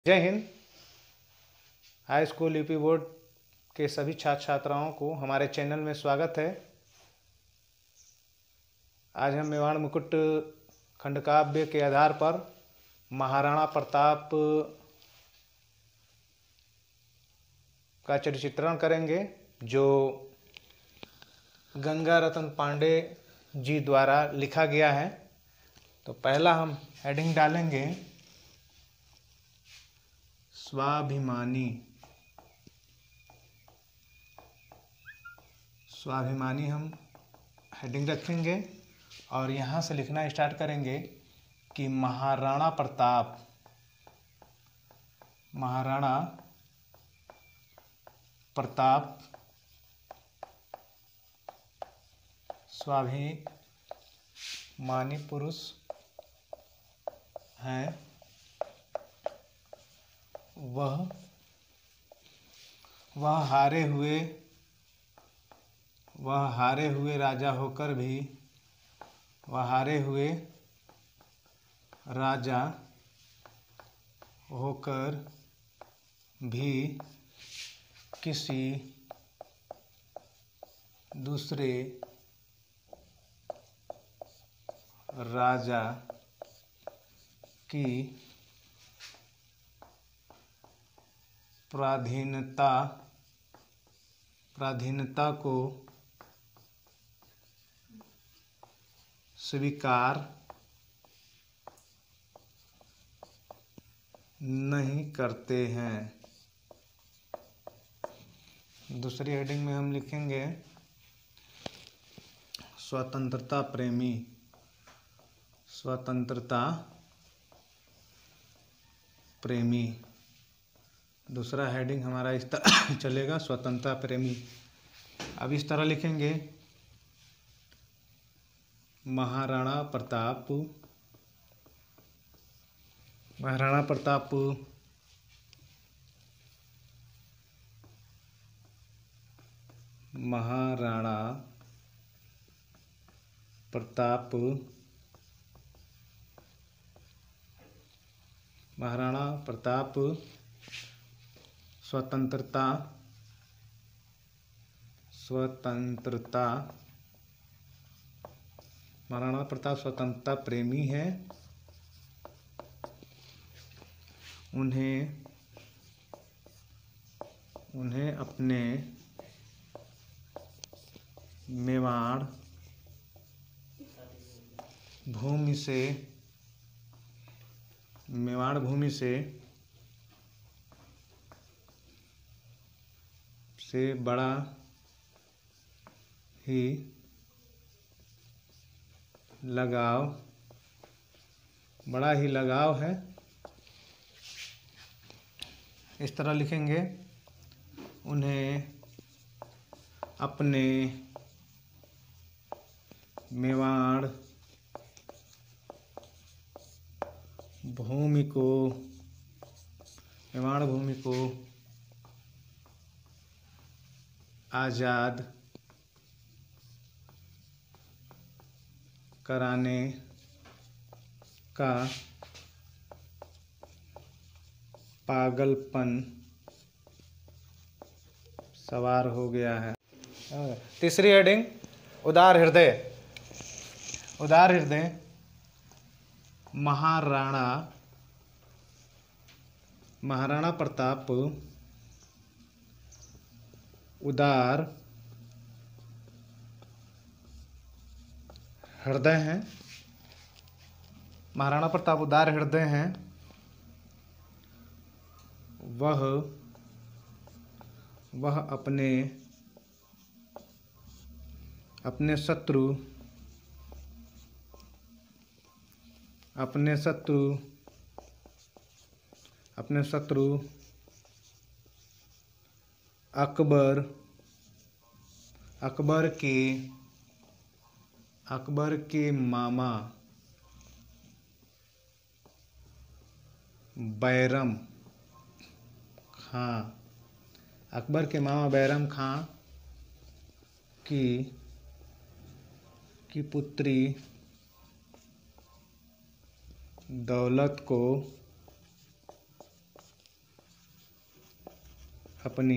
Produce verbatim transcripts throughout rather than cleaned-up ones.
जय हिंद। High school UP board के सभी छात्र छात्राओं को हमारे चैनल में स्वागत है। आज हम मेवाड़ मुकुट खंडकाव्य के आधार पर महाराणा प्रताप का चरित्रण करेंगे, जो गंगा रतन पांडे जी द्वारा लिखा गया है। तो पहला हम हेडिंग डालेंगे स्वाभिमानी। स्वाभिमानी हम हेडिंग रखेंगे और यहाँ से लिखना स्टार्ट करेंगे कि महाराणा प्रताप महाराणा प्रताप स्वाभिमानी पुरुष हैं। वह वह हारे हुए वह हारे हुए राजा होकर भी वह हारे हुए राजा होकर भी किसी दूसरे राजा की पराधीनता पराधीनता को स्वीकार नहीं करते हैं। दूसरी हेडिंग में हम लिखेंगे स्वतंत्रता प्रेमी स्वतंत्रता प्रेमी दूसरा हेडिंग हमारा इस तरह चलेगा, स्वतंत्रता प्रेमी। अब इस तरह लिखेंगे महाराणा प्रताप महाराणा प्रताप महाराणा प्रताप महाराणा प्रताप स्वतंत्रता स्वतंत्रता महाराणा प्रताप स्वतंत्रता प्रेमी है। उन्हें उन्हें अपने मेवाड़ भूमि से मेवाड़ भूमि से से बड़ा ही लगाव बड़ा ही लगाव है। इस तरह लिखेंगे उन्हें अपने मेवाड़ भूमि को मेवाड़ भूमि को आज़ाद कराने का पागलपन सवार हो गया है। तीसरी हेडिंग उदार हृदय उदार हृदय महाराणा महाराणा प्रताप उदार हृदय हैं महाराणा प्रताप उदार हृदय हैं। वह वह अपने अपने शत्रु अपने शत्रु अपने शत्रु अकबर अकबर के अकबर के मामा बैरम खां अकबर के मामा बैरम खां की की पुत्री दौलत को अपनी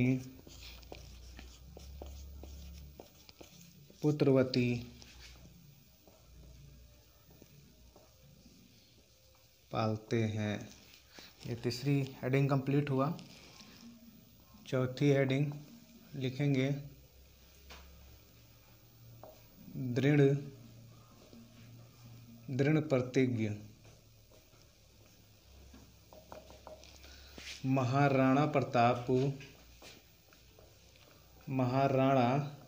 पुत्रवती पालते हैं। ये तीसरी हेडिंग कंप्लीट हुआ। चौथी हेडिंग लिखेंगे दृढ़ दृढ़ प्रतिज्ञ। महाराणा प्रताप महाराणा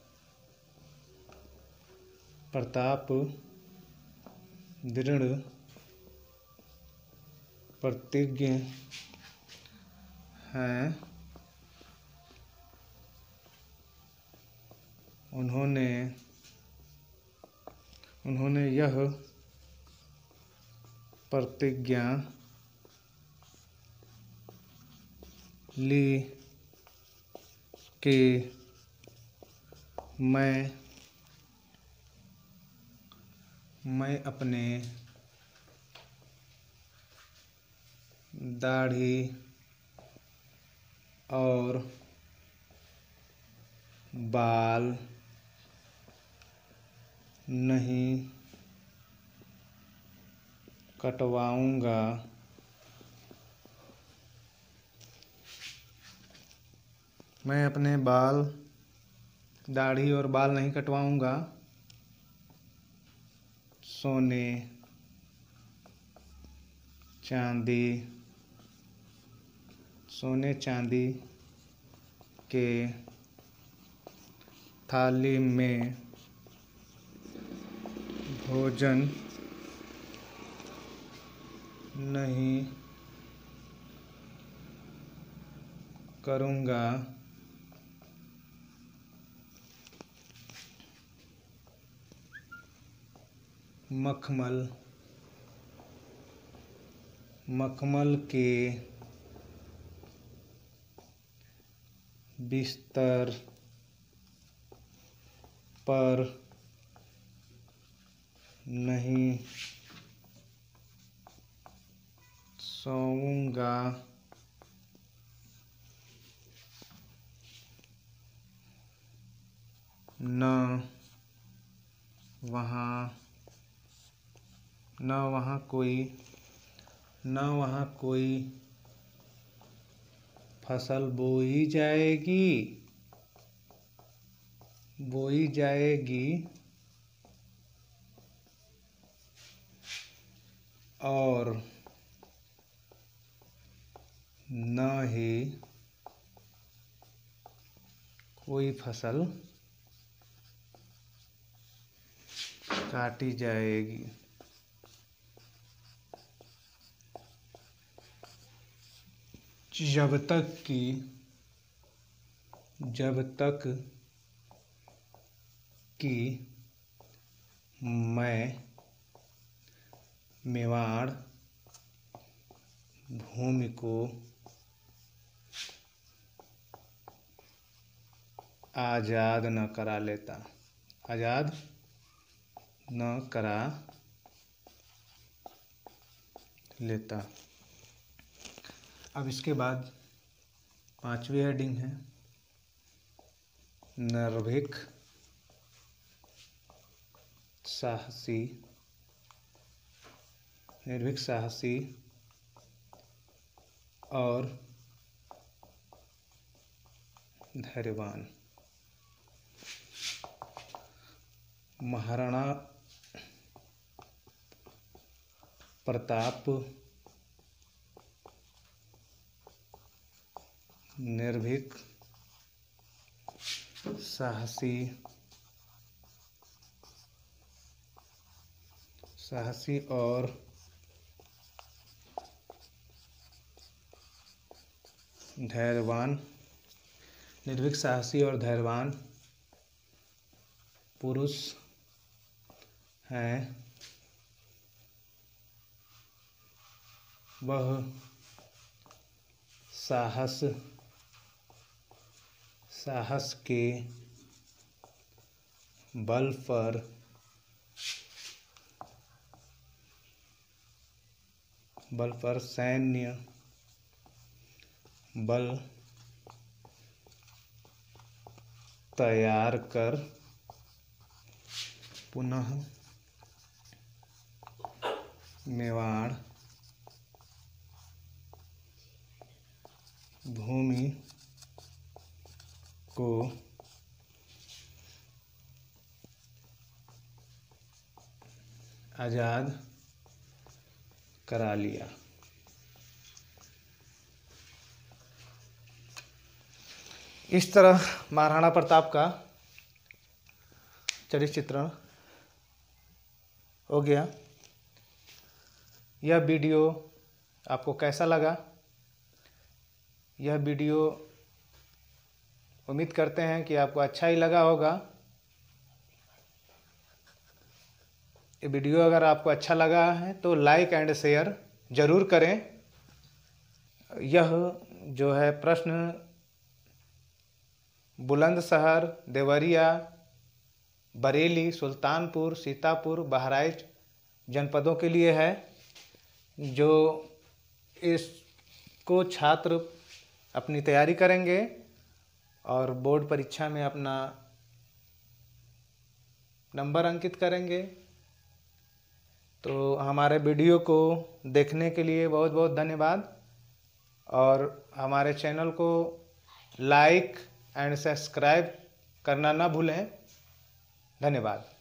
प्रताप दृढ़ प्रतिज्ञ हैं। उन्होंने उन्होंने यह प्रतिज्ञा ली कि मैं मैं अपने दाढ़ी और बाल नहीं कटवाऊंगा। मैं अपने बाल दाढ़ी और बाल नहीं कटवाऊंगा। सोने चांदी सोने चांदी के थाली में भोजन नहीं करूँगा। मखमल मखमल के बिस्तर पर नहीं सोऊंगा। न वहाँ न वहाँ कोई न वहाँ कोई फसल बोई जाएगी बोई जाएगी और न ही कोई फसल काटी जाएगी। जब तक कि जब तक कि मैं मेवाड़ भूमि को आज़ाद न करा लेता आज़ाद न करा लेता। अब इसके बाद पांचवी हेडिंग है निर्भीक साहसी निर्भीक साहसी और धैर्यवान। महाराणा प्रताप निर्भीक साहसी साहसी और धैर्यवान निर्भीक साहसी और धैर्यवान पुरुष हैं। वह साहस साहस के बल पर बल पर सैन्य बल तैयार कर पुनः मेवाड़ भूमि को आज़ाद करा लिया। इस तरह महाराणा प्रताप का चरित्र चित्रण हो गया। यह वीडियो आपको कैसा लगा? यह वीडियो उम्मीद करते हैं कि आपको अच्छा ही लगा होगा। ये वीडियो अगर आपको अच्छा लगा है तो लाइक एंड शेयर ज़रूर करें। यह जो है प्रश्न बुलंदशहर, देवरिया, बरेली, सुल्तानपुर, सीतापुर, बहराइच जनपदों के लिए है, जो इसको छात्र अपनी तैयारी करेंगे और बोर्ड परीक्षा में अपना नंबर अंकित करेंगे। तो हमारे वीडियो को देखने के लिए बहुत बहुत धन्यवाद और हमारे चैनल को लाइक एंड सब्सक्राइब करना ना भूलें। धन्यवाद।